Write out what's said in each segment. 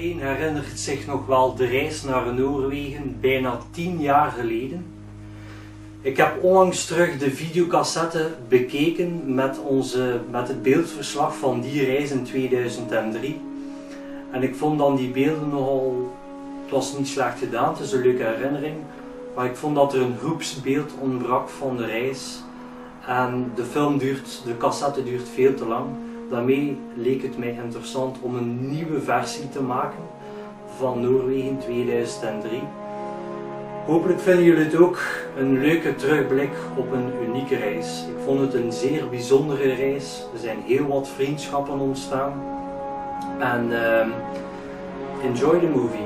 Iedereen herinnert zich nog wel de reis naar Noorwegen, bijna 10 jaar geleden. Ik heb onlangs terug de videocassette bekeken met het beeldverslag van die reis in 2003. En ik vond dan die beelden nogal, het was niet slecht gedaan, het is een leuke herinnering. Maar ik vond dat er een groepsbeeld ontbrak van de reis. En de cassette duurt veel te lang. Daarmee leek het mij interessant om een nieuwe versie te maken van Noorwegen 2003. Hopelijk vinden jullie het ook een leuke terugblik op een unieke reis. Ik vond het een zeer bijzondere reis. Er zijn heel wat vriendschappen ontstaan. En enjoy the movie.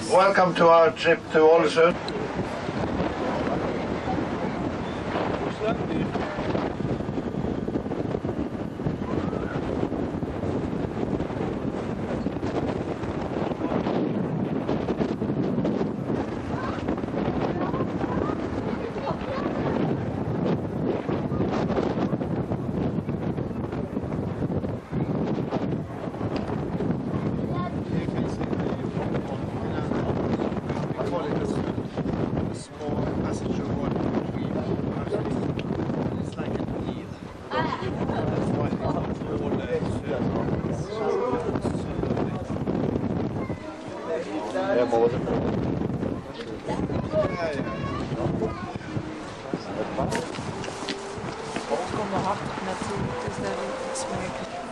Welcome to our trip to Ålesund. Kom maar hard naartoe, dus dat is